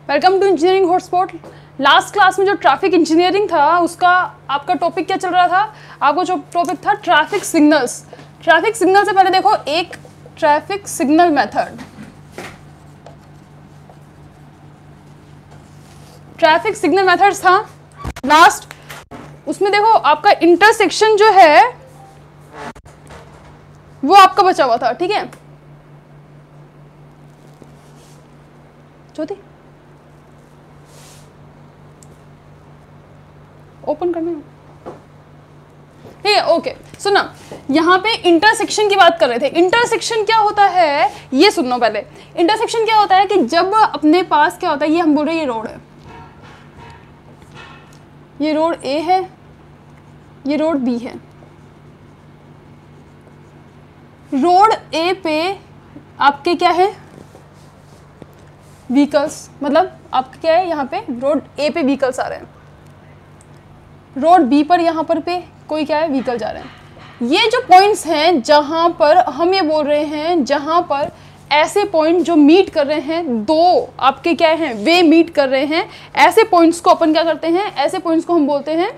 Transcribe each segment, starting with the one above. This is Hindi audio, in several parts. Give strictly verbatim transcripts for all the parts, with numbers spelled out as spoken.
Welcome to engineering hotspot. Last class में जो ट्रैफिक इंजीनियरिंग था उसका आपका टॉपिक क्या चल रहा था? आपको जो टॉपिक था ट्रैफिक सिग्नल्स। ट्रैफिक सिग्नल से पहले देखो एक traffic signal method, traffic signal methods था लास्ट। उसमें देखो आपका इंटरसेक्शन जो है वो आपका बचा हुआ था, ठीक है। ज्योति ओपन करना, ठीक है, ओके। सुना, यहाँ पे इंटरसेक्शन की बात कर रहे थे। इंटरसेक्शन क्या होता है ये सुनो पहले। इंटरसेक्शन क्या होता है कि जब अपने पास क्या होता है, ये हम बोल रहे हैं ये रोड है, ये रोड ए है, ये रोड बी है। रोड ए पे आपके क्या है व्हीकल्स, मतलब आपका क्या है यहाँ पे रोड ए पे व्हीकल्स आ रहे हैं, रोड बी पर यहाँ पर पे कोई क्या है व्हीकल जा रहे हैं। ये जो पॉइंट्स हैं जहाँ पर हम ये बोल रहे हैं, जहाँ पर ऐसे पॉइंट जो मीट कर रहे हैं, दो आपके क्या हैं वे मीट कर रहे हैं, ऐसे पॉइंट्स को अपन क्या करते हैं, ऐसे पॉइंट्स को हम बोलते हैं,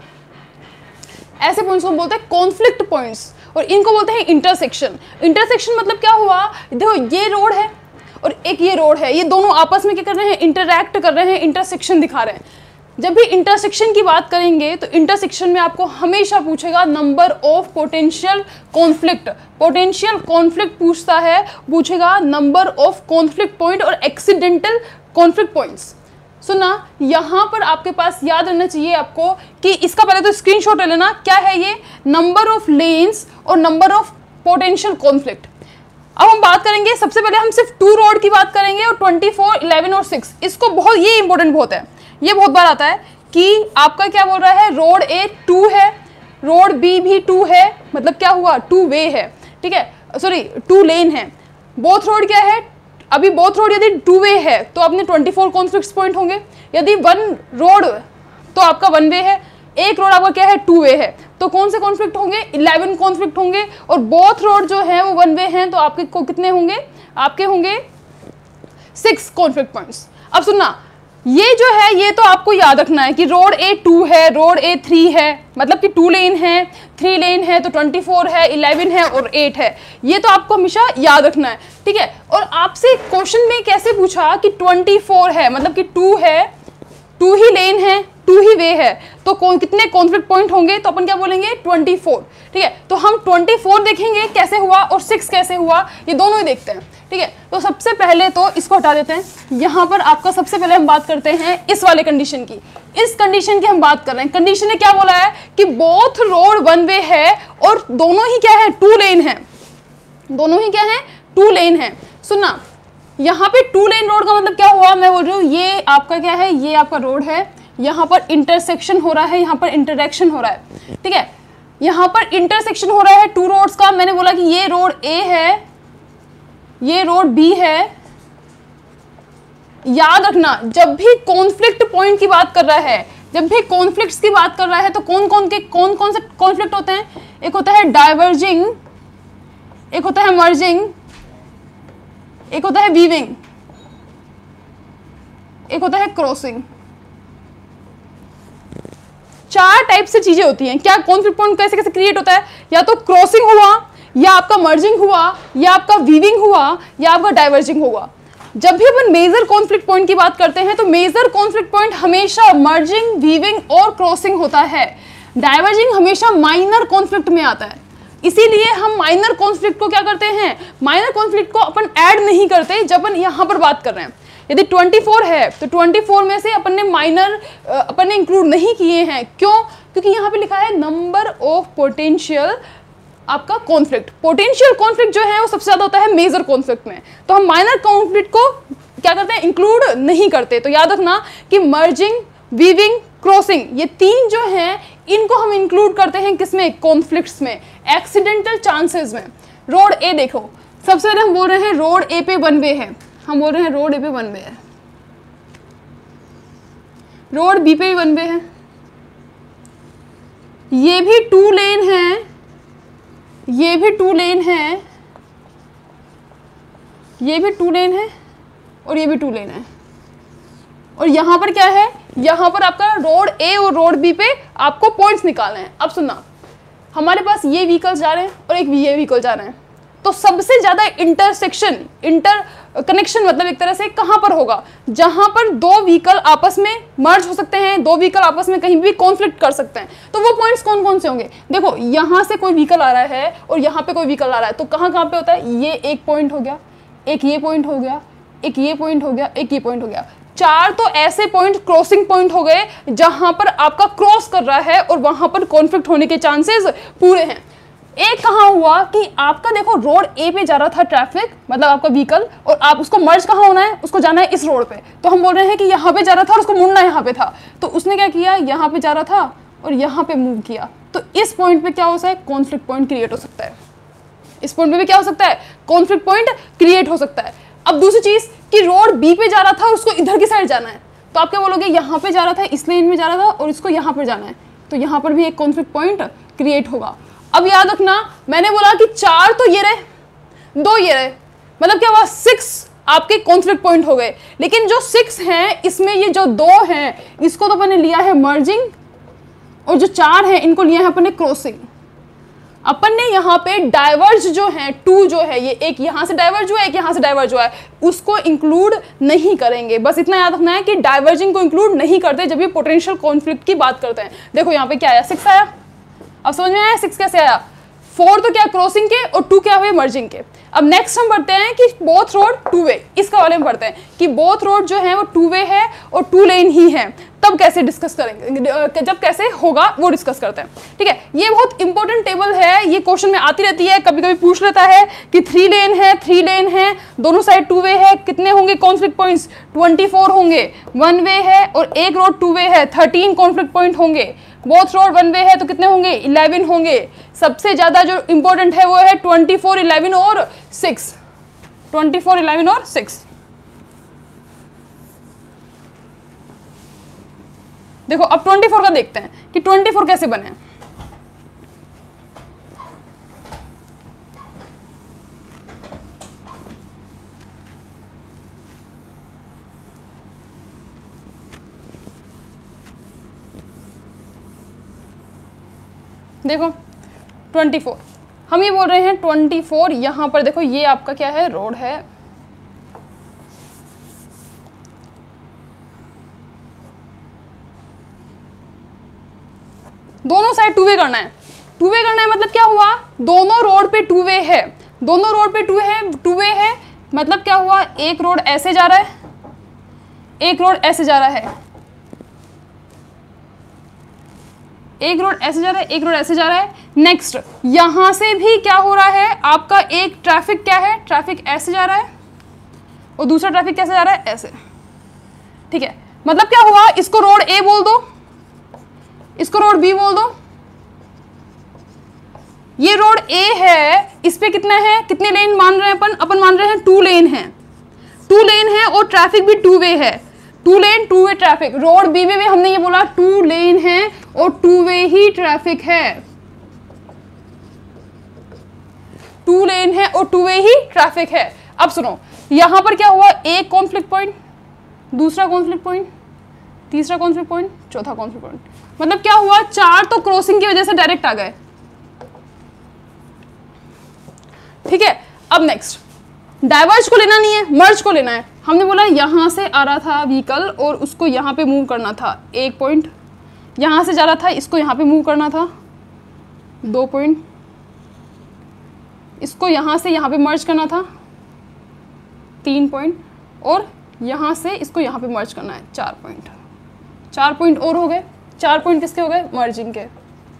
ऐसे पॉइंट्स को हम बोलते हैं कॉन्फ्लिक्ट पॉइंट्स, और इनको बोलते हैं इंटरसेक्शन। इंटरसेक्शन मतलब क्या हुआ, देखो ये रोड है और एक ये रोड है, ये दोनों आपस में क्या कर रहे हैं, इंटरैक्ट कर रहे हैं, इंटरसेक्शन दिखा रहे हैं। जब भी इंटरसेक्शन की बात करेंगे तो इंटरसेक्शन में आपको हमेशा पूछेगा number of potential conflict. Potential conflict पूछता है, पूछेगा नंबर ऑफ कॉन्फ्लिक्ट पॉइंट और एक्सीडेंटल कॉन्फ्लिक्ट पॉइंट्स। सुना, यहाँ पर आपके पास याद रहना चाहिए आपको कि इसका पहले तो स्क्रीनशॉट ले लेना, क्या है ये, नंबर ऑफ लेन्स और नंबर ऑफ पोटेंशियल कॉन्फ्लिक्ट। अब हम बात करेंगे, सबसे पहले हम सिर्फ टू रोड की बात करेंगे और ट्वेंटी फोर, इलेवन और सिक्स। इसको बहुत, ये इंपॉर्टेंट बहुत है, ये बहुत बार आता है कि आपका क्या बोल रहा है, रोड ए टू है, रोड बी भी टू है, मतलब क्या हुआ, टू वे है, ठीक है, सॉरी टू लेन है। बोथ रोड क्या है, अभी बोथ रोड यदि टू वे है तो अपने ट्वेंटी फोर कॉन्फ्लिक्ट पॉइंट होंगे। यदि वन रोड तो आपका वन वे है, एक रोड आपका क्या है टू वे है, तो कौन से कॉन्फ्लिक्ट होंगे, इलेवन कॉन्फ्लिक्ट होंगे। और बोथ रोड जो है वो वन वे हैं तो आपके को कितने होंगे, आपके होंगे सिक्स कॉन्फ्लिक्ट पॉइंट्स। अब सुनना, ये जो है ये तो आपको याद रखना है कि रोड ए टू है, रोड ए थ्री है, मतलब कि टू लेन है, थ्री लेन है तो ट्वेंटी फोर है, इलेवन है और एट है। ये तो आपको हमेशा याद रखना है, ठीक है। और आपसे क्वेश्चन में कैसे पूछा कि ट्वेंटी फोर है, मतलब कि टू है, टू ही लेन है, टू ही वे है, तो कौन कितने कॉन्फ्लिक्ट पॉइंट होंगे, तो अपन क्या बोलेंगे ट्वेंटी फोर, ठीक है। तो हम ट्वेंटी फोर देखेंगे कैसे हुआ और सिक्स कैसे हुआ, ये दोनों ही देखते हैं, ठीक है। तो सबसे पहले तो इसको हटा देते हैं। यहाँ पर आपका सबसे पहले हम बात करते हैं इस वाले कंडीशन की। इस कंडीशन की हम बात कर रहे हैं। कंडीशन ने क्या बोला है कि बोथ रोड वन वे है और दोनों ही क्या है टू लेन है, दोनों ही क्या है टू लेन है। सुनना, यहाँ पे टू लेन रोड का मतलब क्या हुआ, मैं बोल रही हूँ ये आपका क्या है, ये आपका रोड है, यहाँ पर इंटरसेक्शन हो रहा है, यहाँ पर इंटरेक्शन हो रहा है, ठीक है। यहाँ पर इंटरसेक्शन हो रहा है टू रोड्स का। मैंने बोला कि ये रोड ए है, ये रोड बी है। याद रखना, जब भी कॉन्फ्लिक्ट पॉइंट की बात कर रहा है, जब भी कॉन्फ्लिक्ट्स की बात कर रहा है तो कौन कौन के कौन कौन से कॉन्फ्लिक्ट होते हैं, एक होता है डाइवर्जिंग, एक होता है मर्जिंग, एक होता है वीविंग, एक होता है क्रॉसिंग। चार टाइप से चीजें होती हैं। क्या कॉन्फ्लिक्ट पॉइंट कैसे कैसे क्रिएट होता है, या तो क्रॉसिंग हुआ, या आपका मर्जिंग हुआ, या आपका वीविंग हुआ, या आपका डाइवर्जिंग हुआ। जब भी अपन मेजर कॉन्फ्लिक्ट पॉइंट की बात करते हैं तो मेजर कॉन्फ्लिक्ट पॉइंट हमेशा मर्जिंग, वीविंग और क्रॉसिंग होता है। डाइवर्जिंग हमेशा माइनर कॉन्फ्लिक्ट में आता है, इसीलिए हम माइनर कॉन्फ्लिक्ट को क्या करते हैं, माइनर कॉन्फ्लिक्ट को अपन ऐड नहीं करते जब अपन यहाँ पर बात कर रहे हैं। यदि ट्वेंटी फोर है तो ट्वेंटी फोर में से अपन ने माइनर अपन ने इंक्लूड नहीं किए हैं। क्यों? क्योंकि यहाँ पे लिखा है नंबर ऑफ पोटेंशियल आपका कॉन्फ्लिक्ट। पोटेंशियल कॉन्फ्लिक्ट जो है वो सबसे ज्यादा होता है मेजर कॉन्फ्लिक्ट में, तो हम माइनर कॉन्फ्लिक्ट को क्या करते हैं, इंक्लूड नहीं करते। तो याद रखना कि मर्जिंग, वीविंग, क्रॉसिंग, ये तीन जो हैं इनको हम इंक्लूड करते हैं किसमें, कॉन्फ्लिक्ट्स में, एक्सीडेंटल चांसेस में। रोड ए देखो, सबसे पहले हम बोल रहे हैं रोड ए पे वन वे है, हम बोल रहे हैं रोड ए पे वन वे है, रोड बी पे भी वन वे है, ये भी टू लेन है, ये भी टू लेन है, ये भी टू लेन है और ये भी टू लेन है। और यहाँ पर क्या है, यहाँ पर आपका रोड ए और रोड बी पे आपको पॉइंट्स निकालने हैं। अब सुनना, हमारे पास ये व्हीकल्स जा रहे हैं और एक ये व्हीकल जा रहे हैं, तो सबसे ज्यादा इंटरसेक्शन, इंटर कनेक्शन मतलब एक तरह से कहाँ पर होगा, जहां पर दो व्हीकल आपस में मर्ज हो सकते हैं, दो व्हीकल आपस में कहीं भी कॉन्फ्लिक्ट कर सकते हैं। तो वो पॉइंट्स कौन कौन से होंगे? देखो यहाँ से कोई व्हीकल आ रहा है और यहाँ पे कोई व्हीकल आ रहा है, तो कहाँ कहाँ पे होता है, ये एक पॉइंट हो गया, एक ये पॉइंट हो गया, एक ये पॉइंट हो गया, एक ये पॉइंट हो गया। चार तो ऐसे पॉइंट क्रॉसिंग पॉइंट हो गए जहां पर आपका क्रॉस कर रहा है और वहां पर कॉन्फ्लिक्ट होने के चांसेस पूरे हैं। एक कहाँ हुआ कि आपका देखो रोड ए पे जा रहा था ट्रैफिक, मतलब आपका व्हीकल, और आप उसको मर्ज कहाँ होना है, उसको जाना है इस रोड पे, तो हम बोल रहे हैं कि यहाँ पे जा रहा था और उसको मुड़ना यहाँ पे था, तो उसने क्या किया, यहाँ पे जा रहा था और यहाँ पे मूव किया, तो इस पॉइंट पे क्या हो सकता है, कॉन्फ्लिक्ट पॉइंट क्रिएट हो सकता है। इस पॉइंट पे भी क्या हो सकता है, कॉन्फ्लिक्ट पॉइंट क्रिएट हो सकता है। अब दूसरी चीज कि रोड बी पे जा रहा था और उसको इधर की साइड जाना है, तो आप क्या बोलोगे, यहाँ पे जा रहा था, इस लेन में जा रहा था और इसको यहाँ पर जाना है, तो यहाँ पर भी एक कॉन्फ्लिक्ट पॉइंट क्रिएट होगा। अब याद रखना, मैंने बोला कि चार तो ये रहे, दो ये रहे, मतलब क्या हुआ, सिक्स आपके कॉन्फ्लिक्ट पॉइंट हो गए। लेकिन जो सिक्स हैं इसमें ये जो दो हैं इसको तो अपन ने लिया है मर्जिंग, और जो चार हैं इनको लिया है अपन ने क्रॉसिंग। अपन ने यहाँ पे डाइवर्ज जो है, टू जो है, ये एक यहाँ से डाइवर्ज हुआ है, एक यहाँ से डाइवर्ज हुआ है, उसको इंक्लूड नहीं करेंगे। बस इतना याद रखना है कि डाइवर्जिंग को इंक्लूड नहीं करते जब ये पोटेंशियल कॉन्फ्लिक्ट की बात करते हैं। देखो यहाँ पे क्या आया, सिक्स आया, अब समझ में आया सिक्स कैसे आया। फोर तो क्या क्रॉसिंग के और टू क्या हुए मर्जिंग के। अब नेक्स्ट हम पढ़ते हैं कि बोथ रोड टू वे, इसका वाले में पढ़ते हैं कि बोथ रोड जो है वो टू वे है और टू लेन ही है, तब कैसे डिस्कस करेंगे, जब कैसे होगा वो डिस्कस करते हैं। ठीक है, ये बहुत इंपॉर्टेंट टेबल है, ये क्वेश्चन में आती रहती है, कभी कभी पूछ लेता है कि थ्री लेन है, थ्री लेन है, दोनों साइड टू वे है, कितने होंगे कॉन्फ्लिक्ट पॉइंट्स, ट्वेंटी फोर होंगे। वन वे है और एक रोड टू वे है, थर्टीन कॉन्फ्लिक्ट पॉइंट होंगे। बोथ रोड वन वे है तो कितने होंगे, इलेवन होंगे। सबसे ज्यादा जो इंपॉर्टेंट है वो है ट्वेंटी फोर, इलेवन और सिक्स, ट्वेंटी फोर, इलेवन और सिक्स। देखो अब ट्वेंटी फोर का देखते हैं कि ट्वेंटी फोर कैसे बने। देखो ट्वेंटी फोर, हम ये बोल रहे हैं ट्वेंटी फोर, यहां पर देखो ये आपका क्या है, रोड है, दोनों साइड टू वे करना है। टू वे करना है मतलब क्या हुआ, दोनों रोड पे टू वे है, दोनों रोड पे टू है, टू वे है मतलब क्या हुआ, एक रोड ऐसे जा रहा है, एक रोड ऐसे जा रहा है, एक रोड ऐसे जा रहा है, एक रोड ऐसे जा रहा है। नेक्स्ट यहां से भी क्या हो रहा है, आपका एक ट्रैफिक क्या है, ट्रैफिक ऐसे जा रहा है और दूसरा ट्रैफिक कैसे जा रहा है, ऐसे। ठीक है, मतलब क्या हुआ, इसको रोड ए बोल दो, इसको रोड बी बोल दो। ये रोड ए है, इस पे कितना है, कितने लेन मान रहे हैं अपन, अपन मान रहे हैं टू लेन है, टू लेन है और ट्रैफिक भी टू वे है, two lane two way traffic. Road B में भी हमने ये बोला टू लेन है और टू वे ही ट्रैफिक है, टू लेन है और टू वे ही ट्रैफिक है। अब सुनो, यहां पर क्या हुआ, एक कॉन्फ्लिक्ट पॉइंट, दूसरा कॉन्फ्लिक्ट पॉइंट, तीसरा कॉन्फ्लिक्ट पॉइंट, चौथा कॉन्फ्लिक्ट पॉइंट, मतलब क्या हुआ, चार तो क्रॉसिंग की वजह से डायरेक्ट आ गए। ठीक है, अब नेक्स्ट डाइवर्ज को लेना नहीं है, मर्ज को लेना है। हमने बोला यहां से आ रहा था व्हीकल और उसको यहां पे मूव करना था, एक पॉइंट, यहां से जा रहा था, इसको यहां पे मूव करना था, दो पॉइंट, इसको यहां से यहां पे मर्ज करना था, तीन पॉइंट, और यहां से इसको यहां पे मर्ज करना है, चार पॉइंट। चार पॉइंट और हो गए, चार पॉइंट किसके हो गए, मर्जिंग के।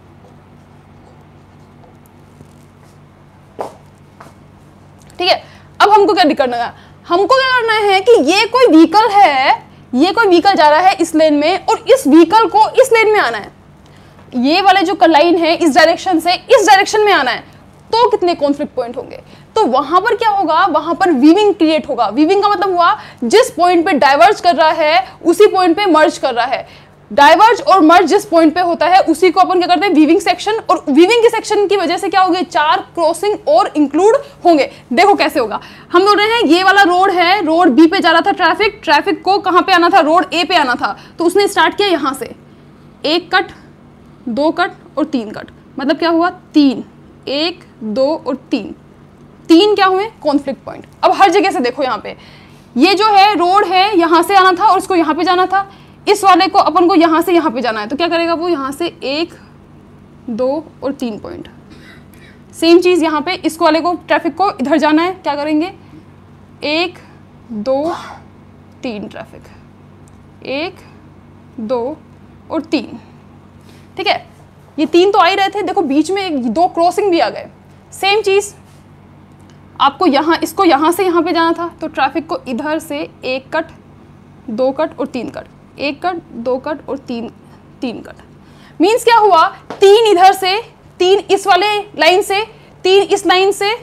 ठीक है, अब हमको क्या करना है, हमको क्या करना है कि ये कोई व्हीकल है, ये कोई व्हीकल जा रहा है इस लेन में और इस व्हीकल को इस लेन में आना है, ये वाले जो लाइन है इस डायरेक्शन से इस डायरेक्शन में आना है, तो कितने कॉन्फ्लिक्ट पॉइंट होंगे, तो वहां पर क्या होगा, वहां पर वीविंग क्रिएट होगा। वीविंग का मतलब हुआ जिस पॉइंट पे डाइवर्ज कर रहा है उसी पॉइंट पे मर्ज कर रहा है। डाइवर्ज और मर्ज जिस पॉइंट पे होता है उसी को अपन क्या करते हैं, वीविंग सेक्शन, और वीविंग के सेक्शन की वजह से क्या होंगे, चार क्रॉसिंग और इंक्लूड होंगे। देखो कैसे होगा, हम बोल रहे हैं ये वाला रोड है, रोड बी पे जा रहा था ट्रैफिक, ट्रैफिक को कहां पे आना था, रोड ए पे आना था, तो उसने स्टार्ट किया यहां से, एक कट, दो कट और तीन कट, मतलब क्या हुआ, तीन, एक, दो और तीन, तीन क्या हुए, कॉन्फ्लिक्ट पॉइंट। अब हर जगह से देखो, यहाँ पे ये जो है रोड है, यहां से आना था और इसको यहां पे जाना था, इस वाले को अपन को यहां से यहां पे जाना है, तो क्या करेगा वो, यहां से एक, दो और तीन पॉइंट। सेम चीज यहां पे इस वाले को, ट्रैफिक को इधर जाना है, क्या करेंगे, एक, दो, तीन ट्रैफिक, एक, दो और तीन, ठीक है। ये तीन तो आ ही रहे थे, देखो बीच में एक दो क्रॉसिंग भी आ गए। सेम चीज आपको यहाँ, इसको यहाँ से यहाँ पे जाना था, तो ट्रैफिक को इधर से एक कट, दो कट और तीन कट, एक कट, दो कट और तीन, तीन कट। मीन्स क्या हुआ, तीन इधर से, तीन इस वाले लाइन से, तीन इस लाइन से,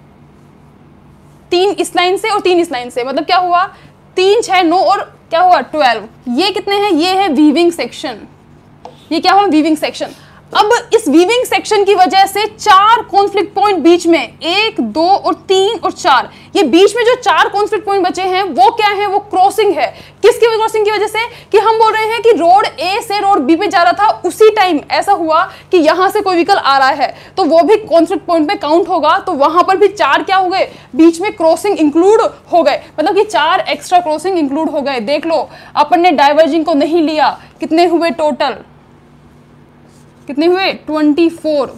तीन इस लाइन से और तीन इस लाइन से, मतलब क्या हुआ, तीन, छह, नौ और क्या हुआ, ट्वेल्व। ये कितने हैं, ये है वीविंग सेक्शन, ये क्या हुआ, वीविंग सेक्शन। अब इस वीविंग सेक्शन की वजह से चार कॉन्फ्लिक्ट पॉइंट बीच में, एक, दो और तीन और चार, ये बीच में जो चार कॉन्फ्लिक्ट पॉइंट बचे हैं वो क्या है, वो क्रॉसिंग है। किसकी क्रॉसिंग की वजह से, कि हम बोल रहे हैं कि रोड ए से रोड बी पे जा रहा था, उसी टाइम ऐसा हुआ कि यहां से कोई व्हीकल आ रहा है, तो वो भी कॉन्फ्लिक्ट पॉइंट पे काउंट होगा, तो वहां पर भी चार क्या हो गए, बीच में क्रॉसिंग इंक्लूड हो गए, मतलब कि चार एक्स्ट्रा क्रॉसिंग इंक्लूड हो गए। देख लो, अपन ने डाइवर्जिंग को नहीं लिया, कितने हुए टोटल, कितने हुए, ट्वेंटी फोर।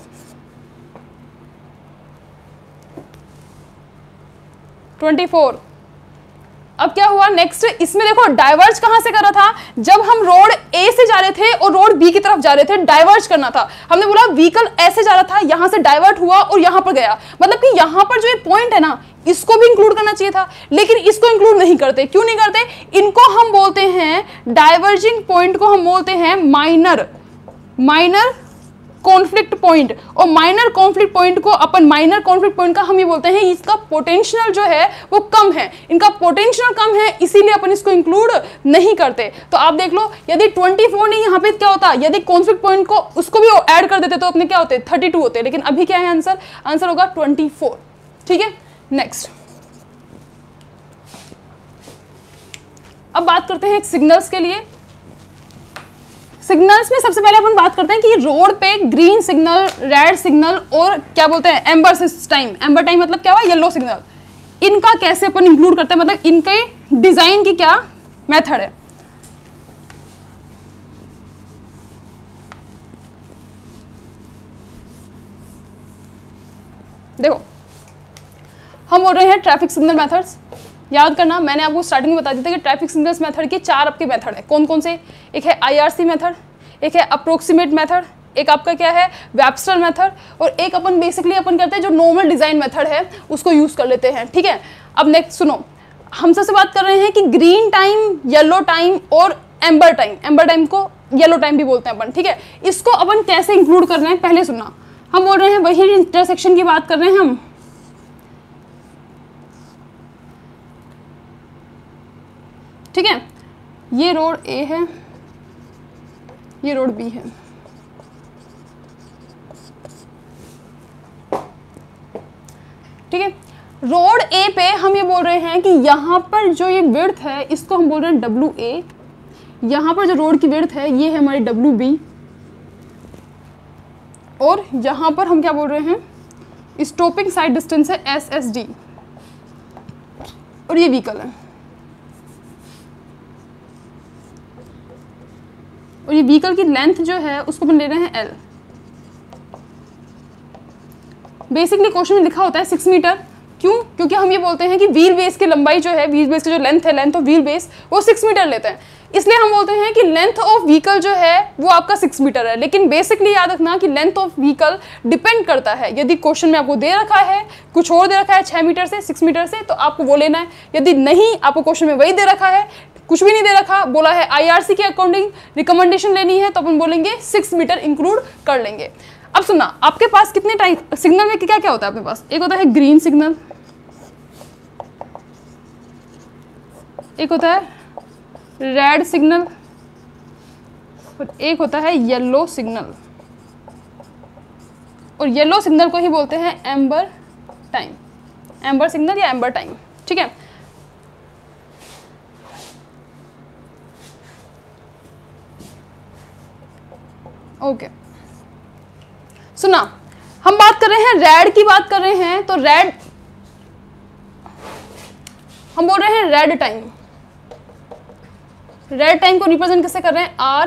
Twenty four. अब क्या हुआ नेक्स्ट, इसमें देखो डाइवर्ज कहां से कर रहा था, जब हम रोड ए से जा रहे थे और रोड बी की तरफ जा रहे थे, डाइवर्ज करना था। हमने बोला व्हीकल ऐसे जा रहा था, यहां से डाइवर्ट हुआ और यहां पर गया, मतलब कि यहां पर जो ये पॉइंट है ना, इसको भी इंक्लूड करना चाहिए था, लेकिन इसको इंक्लूड नहीं करते। क्यों नहीं करते, इनको हम बोलते हैं, डाइवर्जिंग पॉइंट को हम बोलते हैं माइनर, माइनर कॉन्फ्लिक्ट पॉइंट। और माइनर कॉन्फ्लिक्ट पॉइंट को अपन, माइनर कॉन्फ्लिक्ट पॉइंट का हम ये बोलते हैं, इसका पोटेंशियल जो है वो कम है, इनका पोटेंशियल कम है, इसीलिए अपन इसको इंक्लूड नहीं करते। तो आप देख लो, यदि चौबीस नहीं, यहाँ पे क्या होता, यदि कॉन्फ्लिक्ट पॉइंट को उसको भी ऐड कर देते तो अपने क्या होते, बत्तीस होते, लेकिन अभी क्या है आंसर, आंसर होगा चौबीस। ठीक है, नेक्स्ट अब बात करते हैं सिग्नल्स के लिए। सिग्नल्स में सबसे पहले अपन बात करते हैं कि रोड पे ग्रीन सिग्नल, रेड सिग्नल और क्या बोलते हैं एम्बर टाइम, एम्बर टाइम मतलब क्या हुआ, येलो सिग्नल, इनका कैसे अपन इंक्लूड करते हैं, मतलब इनके डिजाइन की क्या मेथड है। देखो, हम बोल रहे हैं ट्रैफिक सिग्नल मेथड्स। याद करना, मैंने आपको स्टार्टिंग में बता दिया था कि ट्रैफिक सिग्नल्स मेथड के चार आपके मेथड है। कौन कौन से, एक है आईआरसी मेथड, एक है अप्रोक्सीमेट मेथड, एक आपका क्या है वेबस्टर मेथड, और एक अपन बेसिकली अपन करते हैं जो नॉर्मल डिजाइन मेथड है उसको यूज कर लेते हैं। ठीक है, अब नेक्स्ट सुनो, हम सबसे बात कर रहे हैं कि ग्रीन टाइम, येलो टाइम और एम्बर टाइम, एम्बर टाइम को येलो टाइम भी बोलते हैं अपन। ठीक है, इसको अपन कैसे इंक्लूड कर रहे हैं पहले सुनना। हम बोल रहे हैं वही इंटरसेक्शन की बात कर रहे हैं हम। ठीक है, ये रोड ए है, ये रोड बी है। ठीक है, रोड ए पे हम ये बोल रहे हैं कि यहां पर जो ये विड्थ है इसको हम बोल रहे हैं डब्ल्यू ए, यहां पर जो रोड की विड्थ है ये है हमारी डब्ल्यू बी, और यहां पर हम क्या बोल रहे हैं स्टॉपिंग साइड डिस्टेंस है एस एस डी, और ये व्हीकल है, और ये व्हीकल की लेंथ जो है उसको अपन ले रहे हैं एल। बेसिकली क्वेश्चन में लिखा होता है सिक्स मीटर, क्यों, क्योंकि हम ये बोलते हैं कि व्हील बेस की लंबाई जो है, व्हील बेस की जो लेंथ है, लेंथ ऑफ व्हील बेस वो सिक्स मीटर लेते हैं, इसलिए हम बोलते हैं कि लेंथ ऑफ व्हीकल जो है वो आपका सिक्स मीटर है। लेकिन बेसिकली याद रखना कि लेंथ ऑफ व्हीकल डिपेंड करता है, यदि क्वेश्चन में आपको दे रखा है कुछ और दे रखा है छह मीटर से, सिक्स मीटर से, तो आपको वो लेना है। यदि नहीं, आपको क्वेश्चन में वही दे रखा है, कुछ भी नहीं दे रखा, बोला है आईआरसी के अकॉर्डिंग रिकमेंडेशन लेनी है, तो अपन बोलेंगे सिक्स मीटर इंक्लूड कर लेंगे। अब सुनना, आपके पास कितने टाइप सिग्नल में क्या क्या होता है आपके पास, एक होता है ग्रीन सिग्नल, एक होता है रेड सिग्नल, और एक होता है येलो सिग्नल, और येलो सिग्नल को ही बोलते हैं एम्बर टाइम, एम्बर सिग्नल या एम्बर टाइम। ठीक है, ओके okay. सुना, हम बात कर रहे हैं रेड की बात कर रहे हैं, तो रेड हम बोल रहे हैं रेड टाइम, रेड टाइम को रिप्रेजेंट कैसे कर रहे हैं, आर।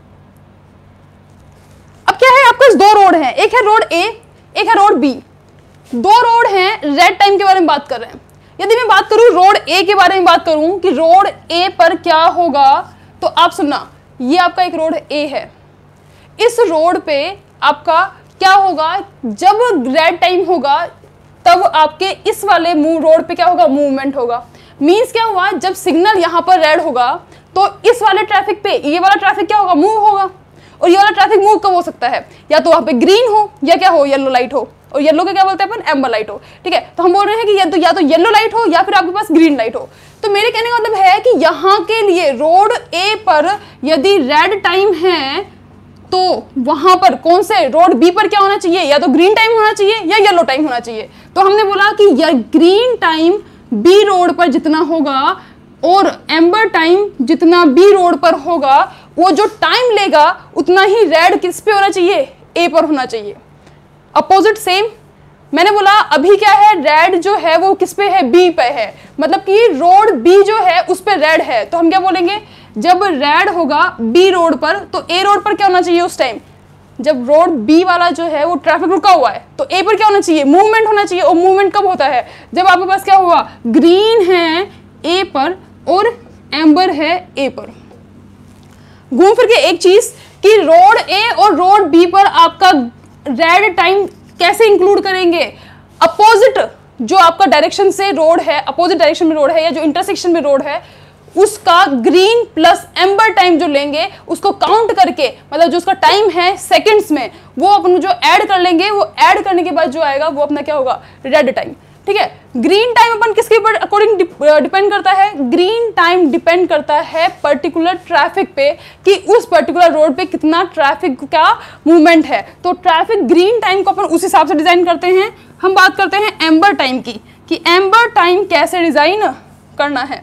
अब क्या है, आपके पास दो रोड हैं, एक है रोड ए, एक है रोड बी, दो रोड हैं, रेड टाइम के बारे में बात कर रहे हैं। यदि मैं बात करूं रोड ए के बारे में बात करूं कि रोड ए पर क्या होगा, तो आप सुनना, ये आपका एक रोड ए है, इस रोड पे आपका क्या होगा, जब रेड टाइम होगा तब आपके इस वाले मूव रोड पे क्या होगा, मूवमेंट होगा। मींस क्या हुआ, जब सिग्नल यहाँ पर रेड होगा तो इस वाले ट्रैफिक पे ये वाला ट्रैफिक क्या होगा, मूव होगा। और ये वाला ट्रैफिक मूव कब हो सकता है, या तो वहाँ पे ग्रीन हो या क्या हो, येलो लाइट हो, और येलो के क्या बोलते हैं अपन, एम्बर लाइट हो। ठीक है, तो हम बोल रहे हैं कि या तो या तो येलो लाइट हो या फिर आपके पास ग्रीन लाइट हो। तो मेरे कहने का मतलब है कि यहाँ के लिए रोड ए पर यदि रेड टाइम है तो वहां पर कौन से रोड बी पर क्या होना चाहिए, या तो ग्रीन टाइम होना चाहिए या येलो टाइम होना चाहिए। तो हमने बोला कि या ग्रीन टाइम बी रोड पर जितना होगा और एम्बर टाइम जितना बी रोड पर होगा, वो जो टाइम लेगा उतना ही रेड किस पे होना चाहिए, ए पर होना चाहिए। अपोजिट सेम, मैंने बोला अभी क्या है, रेड जो है वो किस पे है, बी पे है, मतलब कि रोड बी जो है उस पे रेड है। तो हम क्या बोलेंगे, जब रेड होगा बी रोड पर तो ए रोड पर क्या होना चाहिए उस टाइम, जब रोड बी वाला जो है वो ट्रैफिक रुका हुआ है तो ए पर क्या होना चाहिए, मूवमेंट होना चाहिए। और मूवमेंट कब होता है, जब आपके पास क्या हुआ, ग्रीन है ए पर और एम्बर है ए पर। घूम फिर के एक चीज कि रोड ए और रोड बी पर आपका रेड टाइम कैसे इंक्लूड करेंगे, अपोजिट जो आपका डायरेक्शन से रोड है, अपोजिट डायरेक्शन में रोड है या जो इंटरसेक्शन में रोड है, उसका ग्रीन प्लस एम्बर टाइम जो लेंगे उसको काउंट करके, मतलब जो उसका टाइम है सेकंड्स में, वो अपन जो ऐड कर लेंगे, वो ऐड करने के बाद जो आएगा वो अपना क्या होगा, रेड टाइम। ठीक है, ग्रीन टाइम अपन किसके ऊपर अकॉर्डिंग डिपेंड करता है, ग्रीन टाइम डिपेंड करता है पर्टिकुलर ट्रैफिक पे कि उस पर्टिकुलर रोड पे कितना ट्रैफिक का मूवमेंट है। तो ट्रैफिक ग्रीन टाइम को अपन उस हिसाब से डिजाइन करते हैं। हम बात करते हैं एम्बर टाइम की कि एम्बर टाइम कैसे डिजाइन करना है।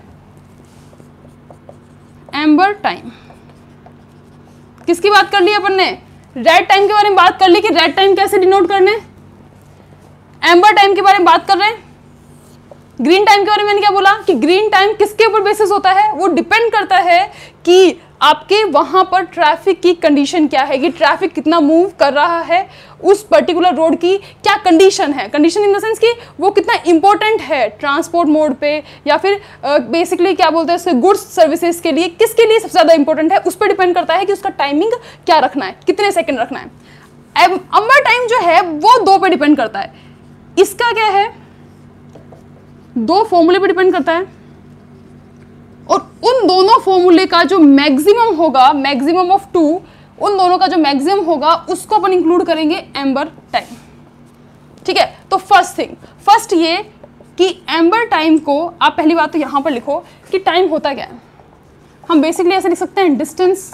एम्बर टाइम किसकी बात कर ली अपन ने, रेड टाइम के बारे में बात कर ली कि रेड टाइम कैसे डिनोट करने, एम्बर टाइम के बारे में बात कर रहे हैं। ग्रीन टाइम के बारे में मैंने क्या बोला कि ग्रीन टाइम किसके ऊपर बेसिस होता है, वो डिपेंड करता है कि आपके वहां पर ट्रैफिक की कंडीशन क्या है, कि ट्रैफिक कितना मूव कर रहा है, उस पर्टिकुलर रोड की क्या कंडीशन है, कंडीशन इन द सेंस कि वो कितना इंपॉर्टेंट है ट्रांसपोर्ट मोड पे, या फिर बेसिकली uh, क्या बोलते हैं उसके गुड्स सर्विसेज के लिए, किसके लिए सबसे ज्यादा इंपॉर्टेंट है, उस पर डिपेंड करता है कि उसका टाइमिंग क्या रखना है, कितने सेकेंड रखना है। एम्बर टाइम जो है वो दो पे डिपेंड करता है, इसका क्या है, दो फॉर्मूले पे डिपेंड करता है, और उन दोनों फॉर्मूले का जो मैक्सिमम होगा, मैक्सिमम ऑफ टू, उन दोनों का जो मैक्सिमम होगा उसको अपन इंक्लूड करेंगे एम्बर टाइम। ठीक है, तो फर्स्ट थिंग, फर्स्ट ये कि एम्बर टाइम को आप पहली बात तो यहां पर लिखो कि टाइम होता क्या है। हम बेसिकली ऐसे लिख सकते हैं, distance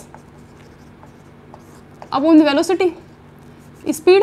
upon velocity, speed,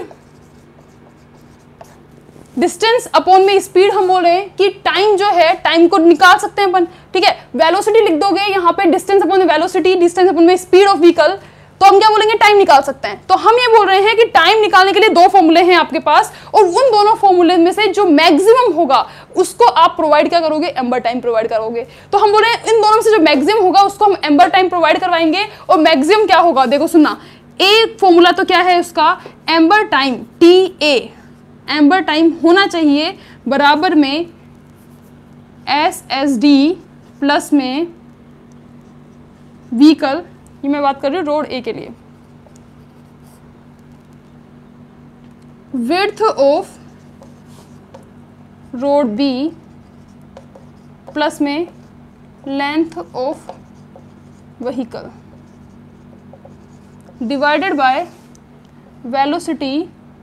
distance upon में स्पीड। हम बोल रहे हैं कि टाइम जो है, टाइम को निकाल सकते हैं अपन। ठीक है, वेलोसिटी लिख दोगे यहाँ पे, डिस्टेंस अपॉन में वेलोसिटी, डिस्टेंस अपॉन में स्पीड ऑफ व्हीकल, तो हम क्या बोलेंगे, टाइम निकाल सकते हैं। तो हम ये बोल रहे हैं कि टाइम निकालने के लिए दो फॉर्मूले हैं आपके पास, और उन दोनों फॉर्मूले में से जो मैक्सिमम होगा उसको आप प्रोवाइड क्या करोगे, एम्बर टाइम प्रोवाइड करोगे। तो हम बोल रहे हैं इन दोनों में से जो मैक्सिमम होगा उसको हम एम्बर टाइम प्रोवाइड करवाएंगे। और मैक्सिमम क्या होगा, देखो सुनना, एक फॉर्मूला तो क्या है उसका, amber time, T A, amber time होना चाहिए बराबर में एस एस डी प्लस में व्हीकल, ये मैं बात कर रही हूँ रोड ए के लिए, width of road B plus में length of vehicle divided by velocity,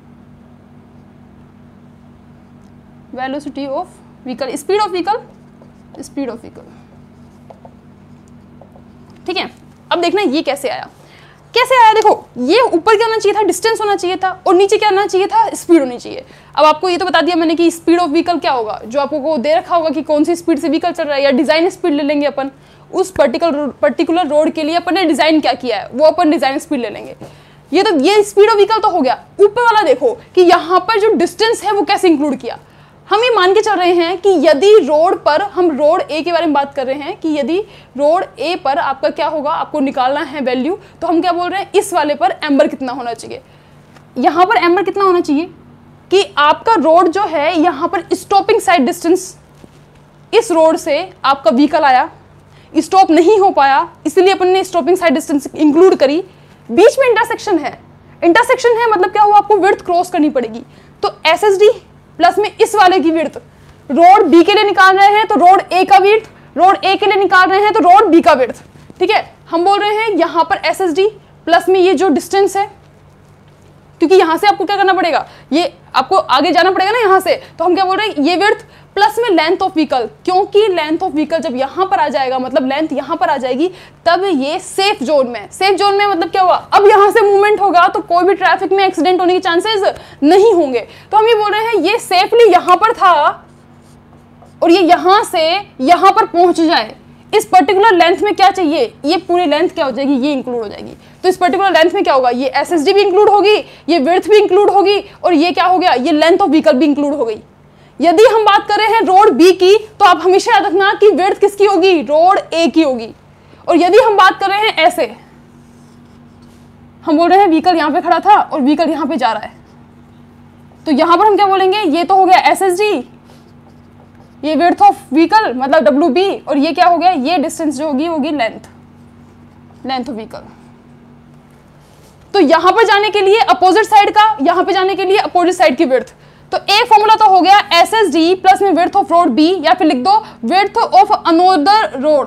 velocity of vehicle, speed of vehicle, speed of vehicle. ठीक है, अब देखना ये कैसे आया। कैसे आया? देखो, ये ऊपर क्या होना चाहिए था, डिस्टेंस होना चाहिए था, और नीचे क्या होना चाहिए था, स्पीड होनी चाहिए। अब आपको ये तो बता दिया मैंने कि स्पीड ऑफ व्हीकल क्या होगा, जो आपको दे रखा होगा कि कौन सी स्पीड से व्हीकल चल रहा है, या डिजाइन स्पीड ले लेंगे अपन, उस पर्टिकुलर पर्टिकुलर रोड के लिए अपन ने डिजाइन क्या किया है वो अपन डिजाइन स्पीड ले लेंगे। ये तो ये स्पीड ऑफ व्हीकल तो हो गया। ऊपर वाला देखो कि यहाँ पर जो डिस्टेंस है वो कैसे इंक्लूड किया। हम ये मान के चल रहे हैं कि यदि रोड पर, हम रोड ए के बारे में बात कर रहे हैं कि यदि रोड ए पर आपका क्या होगा, आपको निकालना है वैल्यू, तो हम क्या बोल रहे हैं, इस वाले पर एम्बर कितना होना चाहिए, यहाँ पर एम्बर कितना होना चाहिए कि आपका रोड जो है यहाँ पर स्टॉपिंग साइड डिस्टेंस, इस रोड से आपका व्हीकल आया, स्टॉप नहीं हो पाया, इसलिए अपन ने स्टॉपिंग साइड डिस्टेंस इंक्लूड करी। बीच में इंटरसेक्शन है, इंटरसेक्शन है मतलब क्या हुआ, आपको विड्थ क्रॉस करनी पड़ेगी, तो एस एस डी प्लस में इस वाले की विड्थ, रोड बी के लिए निकाल रहे हैं तो रोड ए का विड्थ, रोड ए के लिए निकाल रहे हैं तो रोड बी का विड्थ। ठीक है, हम बोल रहे हैं यहाँ पर एस एस डी प्लस में ये जो डिस्टेंस है, क्योंकि यहां से आपको क्या करना पड़ेगा, ये आपको आगे जाना पड़ेगा ना यहाँ से, तो हम क्या बोल रहे हैं, ये विड्थ प्लस में लेंथ ऑफ व्हीकल, क्योंकि लेंथ ऑफ व्हीकल जब यहां पर आ जाएगा, मतलब लेंथ यहां पर आ जाएगी, तब ये सेफ जोन में, सेफ जोन में मतलब क्या हुआ, अब यहां से मूवमेंट होगा तो कोई भी ट्रैफिक में एक्सीडेंट होने के चांसेस नहीं होंगे। तो हम ये बोल रहे हैं ये सेफली यहां पर था और ये यहां से यहां पर पहुंच जाए, इस पर्टिकुलर लेंथ में क्या चाहिए, ये पूरी लेंथ क्या हो जाएगी, ये इंक्लूड हो जाएगी। तो इस पर्टिकुलर लेंथ में क्या होगा, ये एस एस डी भी इंक्लूड होगी, ये विड्थ भी इंक्लूड होगी, और ये क्या हो गया, ये लेंथ ऑफ व्हीकल भी इंक्लूड हो गई। यदि हम बात कर रहे हैं रोड बी की, तो आप हमेशा याद रखना कि विड्थ किसकी होगी, रोड ए की होगी। और यदि हम बात कर रहे हैं ऐसे, हम बोल रहे हैं व्हीकल यहां पे खड़ा था और व्हीकल यहां पे जा रहा है, तो यहां पर हम क्या बोलेंगे, ये तो हो गया एस एस डी, ये विड्थ ऑफ व्हीकल मतलब डब्ल्यू बी, और ये क्या हो गया, ये डिस्टेंस जो होगी होगी लेंथ, लेंथ ऑफ व्हीकल। तो यहां पर जाने के लिए अपोजिट साइड का, यहां पे जाने के लिए अपोजिट साइड की विड्थ, तो एक फॉर्मूला तो हो गया एस एस डी प्लस में विड्थ ऑफ रोड बी, या फिर लिख दो width of another road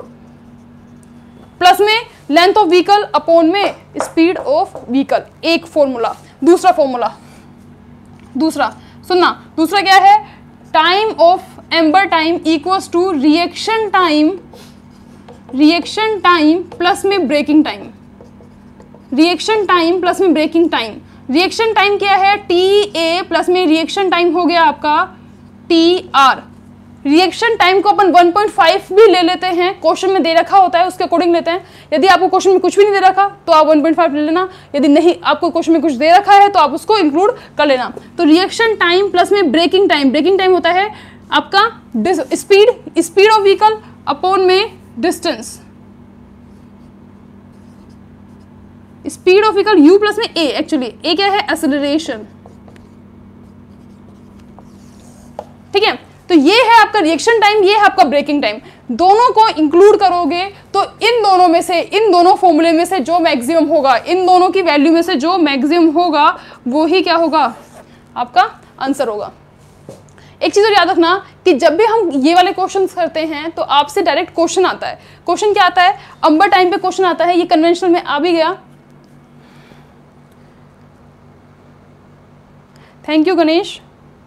plus में लेंथ ऑफ व्हीकल अपॉन में स्पीड ऑफ व्हीकल, एक फॉर्मूला। दूसरा फॉर्मूला, दूसरा सुनना, दूसरा क्या है, time of amber time equals to reaction time, reaction time plus में braking time, reaction time plus में ब्रेकिंग टाइम। रिएक्शन टाइम क्या है, टी ए प्लस में रिएक्शन टाइम हो गया आपका टी आर। रिएक्शन टाइम को अपन वन पॉइंट फाइव भी ले लेते हैं, क्वेश्चन में दे रखा होता है उसके अकॉर्डिंग लेते हैं। यदि आपको क्वेश्चन में कुछ भी नहीं दे रखा तो आप वन पॉइंट फाइव ले लेना, यदि नहीं आपको क्वेश्चन में कुछ दे रखा है तो आप उसको इंक्लूड कर लेना। तो रिएक्शन टाइम प्लस में ब्रेकिंग टाइम, ब्रेकिंग टाइम होता है आपका speed, speed of vehicle upon में distance, speed of vehicle u plus में a, एक्चुअली a क्या है, एक्सेलरेशन। ठीक है, तो ये है आपका रिएक्शन टाइम, ये है आपका ब्रेकिंग टाइम। दोनों को इंक्लूड करोगे तो इन दोनों में से, इन दोनों फॉर्मूले में से जो मैक्सिमम होगा, इन दोनों की वैल्यू में से जो मैक्सिमम होगा वो ही क्या होगा, आपका आंसर होगा। एक चीज और याद रखना कि जब भी हम ये वाले क्वेश्चन करते हैं तो आपसे डायरेक्ट क्वेश्चन आता है। क्वेश्चन क्या आता है, अंबर टाइम पे क्वेश्चन आता है, ये कन्वेंशनल में आ भी गया। Thank you Ganesh.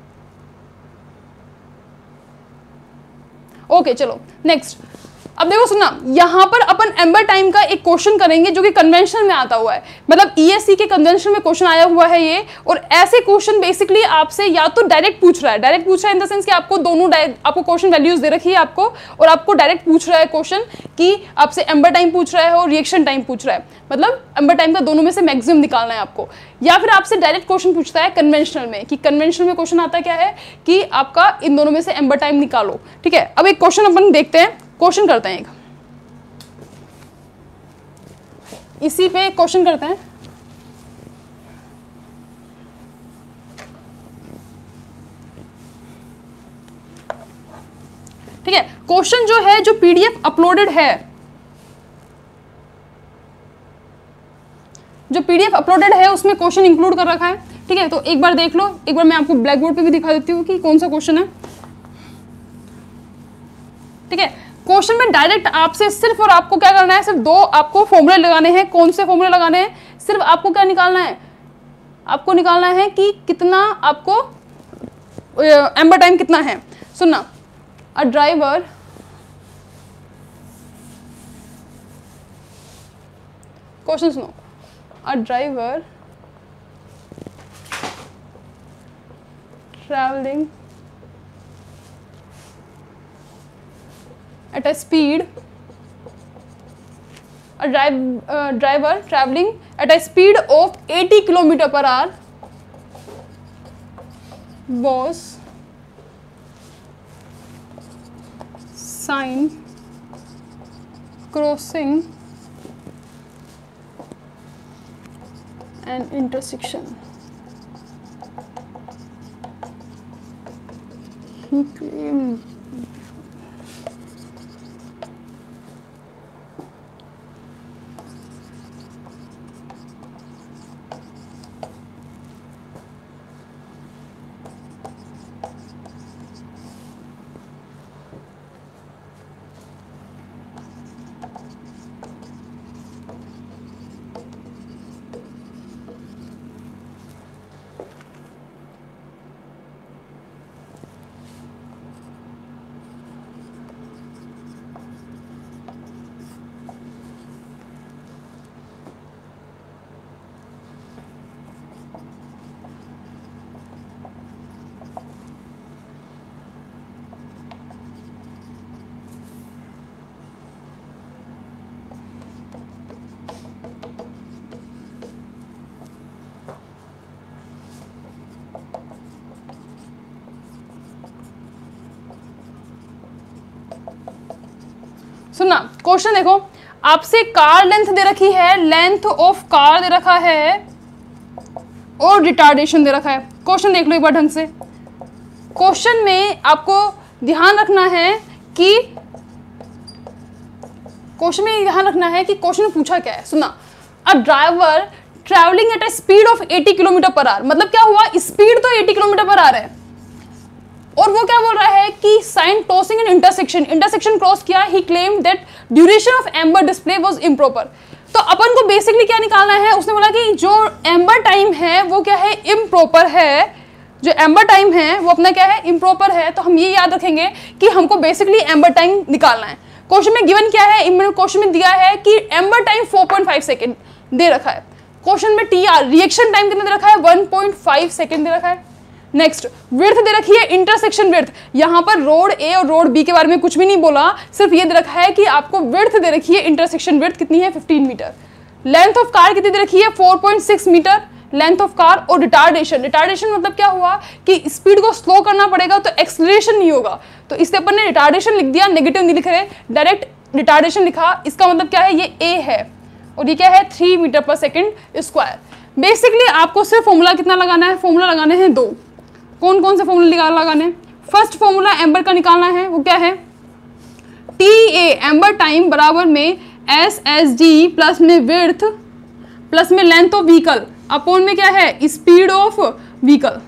ओके चलो नेक्स्ट। अब देखो सुनना, यहां पर अपन एम्बर टाइम का एक क्वेश्चन करेंगे जो कि कन्वेंशन में आता हुआ है, मतलब ईएससी के कन्वेंशन में क्वेश्चन आया हुआ है ये। और ऐसे क्वेश्चन बेसिकली आपसे या तो डायरेक्ट पूछ रहा है, डायरेक्ट पूछ रहा है इन द सेंस कि आपको दोनों आपको क्वेश्चन वैल्यूज दे रखी है आपको, और आपको डायरेक्ट पूछ रहा है क्वेश्चन कि आपसे एम्बर टाइम पूछ रहा है और रिएक्शन टाइम पूछ रहा है, मतलब एम्बर टाइम का दोनों में से मैक्सिमम निकालना है आपको। या फिर आपसे डायरेक्ट क्वेश्चन पूछता है कन्वेंशनल में, कि कन्वेंशनल में क्वेश्चन आता क्या है कि आपका इन दोनों में से एम्बर टाइम निकालो। ठीक है, अब एक क्वेश्चन अपन देखते हैं, क्वेश्चन करते हैं, एक इसी पे क्वेश्चन करते हैं। ठीक है, क्वेश्चन जो है, जो पीडीएफ अपलोडेड है, जो पीडीएफ अपलोडेड है उसमें क्वेश्चन इंक्लूड कर रखा है। ठीक है, तो एक बार देख लो, एक बार मैं आपको ब्लैक बोर्ड पे भी दिखा देती हूँ कि कौन सा क्वेश्चन है। ठीक है, क्वेश्चन में डायरेक्ट आपसे सिर्फ और आपको क्या करना है, सिर्फ दो आपको फॉर्मूले लगाने हैं। कौन से फॉर्मूले लगाने हैं, सिर्फ आपको क्या निकालना है, आपको निकालना है कि कितना आपको एम्बर टाइम कितना है। सुनना, अ ड्राइवर क्वेश्चन सुनो, a driver traveling at a speed a drive uh, driver traveling at a speed of eighty kilometer per hour was seen crossing an intersection. He claimed सुनना क्वेश्चन देखो, आपसे कार लेंथ दे रखी है, लेंथ ऑफ कार दे रखा है और रिटार्डेशन दे रखा है। क्वेश्चन देख लो एक बार ढंग से। क्वेश्चन में आपको ध्यान रखना है कि क्वेश्चन में ध्यान रखना है कि क्वेश्चन में पूछा क्या है। सुना, a driver travelling at a speed of अस्सी किलोमीटर पर आवर, मतलब क्या हुआ, स्पीड तो अस्सी किलोमीटर पर आवर है और वो क्या बोल रहा है कि sign crossing in intersection, intersection cross किया, he claim that duration of amber display was improper. तो अपन को बेसिकली क्या निकालना है, उसने बोला कि जो एम्बर टाइम है वो क्या है, इम्प्रॉपर है। जो एम्बर टाइम है वो अपना क्या है, इम्प्रॉपर है। तो हम ये याद रखेंगे कि हमको बेसिकली एम्बर टाइम निकालना है। क्वेश्चन में गिवन क्या है, क्वेश्चन में दिया है कि amber time four point five second दे रखा है। क्वेश्चन में टी आर रिएक्शन टाइम कितना दे रखा है, वन पॉइंट फाइव सेकेंड दे रखा है। नेक्स्ट विड्थ दे रखी है, इंटरसेक्शन विड्थ। यहाँ पर रोड ए और रोड बी के बारे में कुछ भी नहीं बोला, सिर्फ ये दे रखा है कि आपको विड्थ दे रखी है, इंटरसेक्शन विड्थ कितनी है, fifteen metre. Length of car कितनी दे रखी है, four point six metre length of car. और रिटार्डेशन, रिटार्डेशन मतलब क्या हुआ कि स्पीड को स्लो करना पड़ेगा तो एक्सेलरेशन नहीं होगा, तो इसलिए अपन ने रिटार्डेशन लिख दिया, नेगेटिव नहीं लिख रहे, डायरेक्ट रिटार्डेशन लिखा। इसका मतलब क्या है, ये ए है और ये क्या है, three metre per second square. Basically आपको सिर्फ फॉर्मूला कितना लगाना है, फॉर्मूला लगाने हैं दो। कौन कौन से फॉर्मूला लगाने हैं, फर्स्ट फॉर्मूला एम्बर का निकालना है, वो क्या है, टी ए एम्बर टाइम बराबर में एस एस डी प्लस में विड्थ प्लस में लेंथ ऑफ व्हीकल अपॉन में क्या है, स्पीड ऑफ व्हीकल।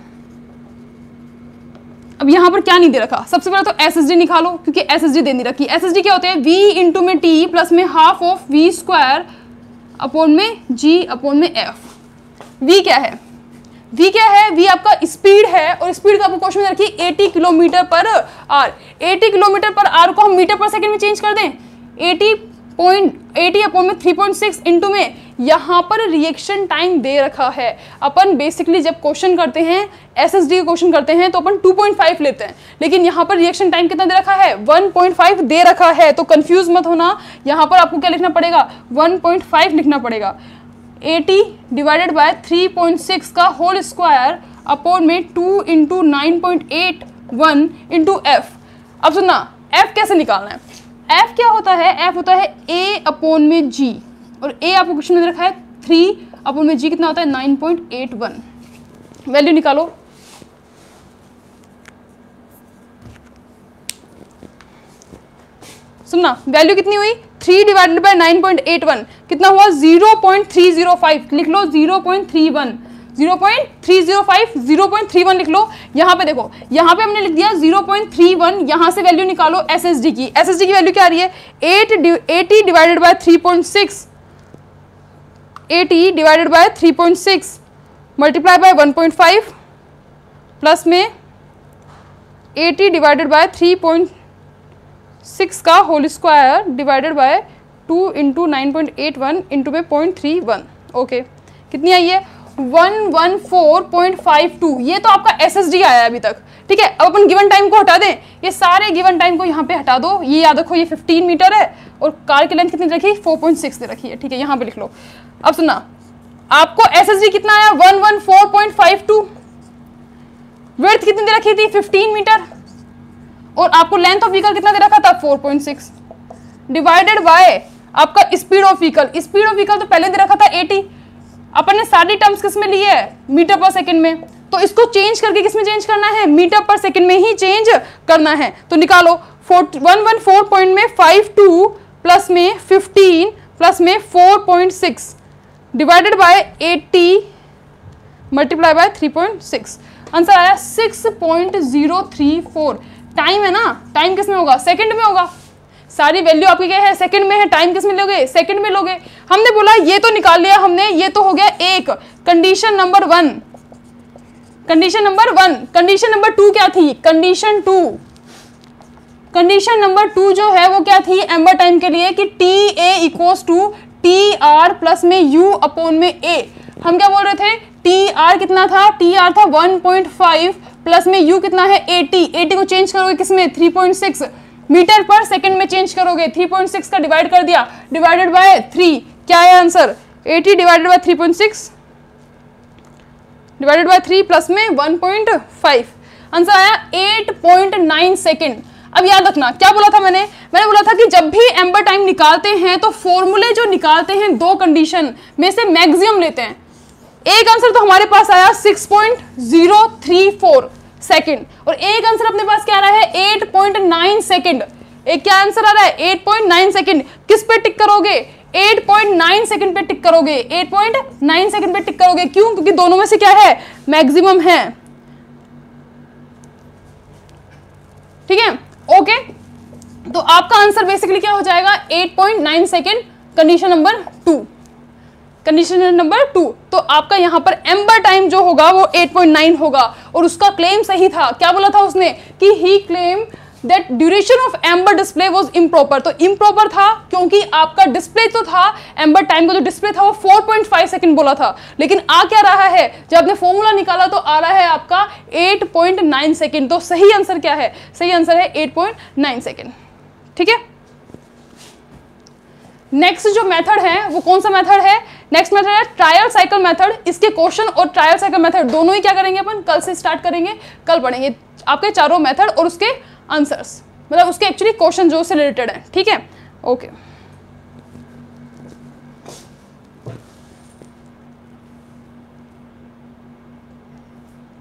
अब यहां पर क्या नहीं दे रखा, सबसे पहले तो एस एस डी निकालो क्योंकि एस एस डी दे नहीं रखी। एस एस डी क्या होते हैं, वी इंटू में टी प्लस में half of V square upon में जी अपॉन में एफ। वी क्या है, वी क्या है, वी आपका स्पीड है और स्पीड का आपको क्वेश्चन में रखी अस्सी किलोमीटर पर आवर। अस्सी किलोमीटर पर आवर को हम मीटर पर सेकंड में चेंज कर दें, अस्सी पॉइंट अस्सी अपॉन में थ्री पॉइंट सिक्स इंटू में यहाँ पर रिएक्शन टाइम दे रखा है। अपन बेसिकली जब क्वेश्चन करते हैं एसएसडी का क्वेश्चन करते हैं तो अपन टू पॉइंट फाइव लेते हैं, लेकिन यहाँ पर रिएक्शन टाइम कितना दे रखा है, वन पॉइंट फाइव दे रखा है। तो कंफ्यूज मत होना, यहाँ पर आपको क्या लिखना पड़ेगा, वन पॉइंट फाइव लिखना पड़ेगा। अस्सी divided by three point six का होल स्क्वायर अपॉन में two into nine point eight one into F. अब सुनना, एफ कैसे निकालना है, एफ क्या होता है, एफ होता है ए अपॉन में जी, और ए आपको क्वेश्चन में रखा है थ्री अपॉन में जी कितना होता है, nine point eight one. Value निकालो, सुनना वैल्यू कितनी हुई, three divided by nine point eight one कितना हुआ, zero point three zero five. लिख लो zero point three one, zero point three zero five, zero point three one लिख लो। यहाँ पे देखो, यहाँ पे हमने लिख दिया जीरो पॉइंट थ्री वन। यहाँ से वैल्यू निकालो एसएसडी की, एसएसडी की वैल्यू क्या आ रही है, eight eighty divided by three point six, eighty divided by three point six multiply by one point five plus में eighty divided by three point six का whole square divided by two into nine point eight one into में पॉइंट थ्री वन। ओके, कितनी आई है one one four point five two. ये तो आपका एस एस डी आया है अभी तक, ठीक है। अब अपन गिवन टाइम को हटा दें, ये सारे गिवन टाइम को यहाँ पे हटा दो। ये याद रखो ये फिफ्टीन मीटर है और कार की लेंथ कितनी दे रखी, फोर पॉइंट सिक्स दे रखी है, ठीक है, यहाँ पे लिख लो। अब सुना, आपको एस एस डी कितना आया one one four point five two, width कितनी दे रखी थी फिफ्टीन मीटर, और आपको लेंथ ऑफ व्हीकल कितना दे रखा था four point six, divided by आपका speed of vehicle. Speed of vehicle तो पहले दे रखा था एटी, अपन ने सारी टर्म्स किस में ली है, मीटर पर सेकंड में, तो इसको चेंज करके किस में चेंज करना है, मीटर पर सेकंड में ही चेंज करना है। तो निकालो वन वन फोर पॉइंट में फाइव टू प्लस में फिफ्टीन प्लस में four point six divided by eighty multiply by three point six, answer आया six point zero three four. Time है ना, टाइम किस में होगा, सेकंड में होगा। सारी वैल्यू आपकी क्या है, सेकंड में है, टाइम किस में लोगे, सेकंड में लोगे। हमने बोला ये तो निकाल लिया हमने, ये तो हो गया एक condition number one, condition number one. Condition number two क्या थी, condition two, condition number two जो है वो क्या थी एम्बर टाइम के लिए कि T A equals to T R plus में यू अपॉन में ए। हम क्या बोल रहे थे, टी आर कितना था, टी आर था वन पॉइंट फाइव प्लस में यू कितना है एटी, एटी को चेंज करोगे किसमें three point six, metre per second में चेंज करोगे, थ्री पॉइंट सिक्स का डिवाइड कर दिया, डिवाइडेड बाय थ्री, क्या है answer eighty divided by three point six divided by three plus में वन पॉइंट फाइव, आंसर आया एट पॉइंट नाइन सेकंड। अब याद रखना क्या बोला था मैंने, मैंने बोला था कि जब भी एम्बर टाइम निकालते हैं तो फॉर्मूले जो निकालते हैं दो कंडीशन में से मैक्सिमम लेते हैं। एक आंसर तो हमारे पास आया six point zero three four second और एक आंसर अपने पास क्या आ रहा है एट पॉइंट नाइन सेकंड। एक क्या आंसर आ रहा है एट पॉइंट नाइन सेकंड। किस पे टिक करोगे, एट पॉइंट नाइन सेकंड पे टिक करोगे, एट पॉइंट नाइन सेकंड पे टिक करोगे। क्यों, क्योंकि दोनों में से क्या है मैक्सिमम है, ठीक है, ओके। तो आपका आंसर बेसिकली क्या हो जाएगा eight point nine second, condition number two, condition number two. तो आपका यहां पर एम्बर टाइम जो होगा वो एट पॉइंट नाइन होगा और उसका क्लेम सही था। क्या बोला था उसने कि he claim that duration of amber display was improper. तो इम्प्रॉपर था क्योंकि आपका डिस्प्ले तो था, एम्बर टाइम का जो डिस्प्ले था वो फोर पॉइंट फाइव सेकंड बोला था, लेकिन आ क्या रहा है, जब आपने फॉर्मूला निकाला तो आ रहा है आपका एट पॉइंट नाइन सेकंड। तो सही आंसर क्या है, सही आंसर है एट पॉइंट नाइन सेकंड, ठीक है। नेक्स्ट जो मेथड है वो कौन सा मेथड है, नेक्स्ट मेथड है ट्रायल साइकिल मेथड। इसके क्वेश्चन और ट्रायल साइकिल मेथड दोनों ही क्या करेंगे अपन, कल से स्टार्ट करेंगे, कल पढ़ेंगे आपके चारों मेथड और उसके आंसर्स, मतलब उसके एक्चुअली क्वेश्चन जो उससे रिलेटेड है, ठीक है, ओके।